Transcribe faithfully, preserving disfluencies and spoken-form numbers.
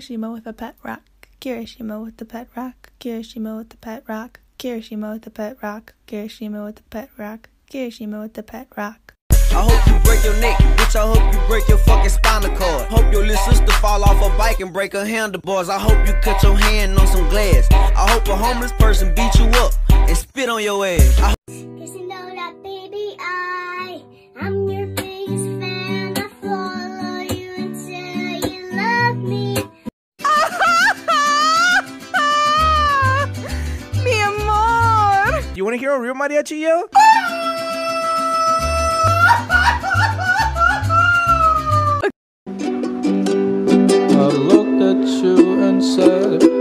Kirishima with a pet rock. Kirishima with the pet rock. Kirishima with the pet rock. Kirishima with the pet rock. Kirishima with the pet rock. Kirishima with the pet rock. I hope you break your neck, bitch. I hope you break your fucking spinal cord. Hope your little sister fall off a bike and break her handlebars. I hope you cut your hand on some glass. I hope a homeless person beat you up and spit on your ass. I Cause you know that, baby, I I'm your biggest fan. I follow you until you love me. Mi amor. You wanna hear a real mariachi yell? I looked at you and said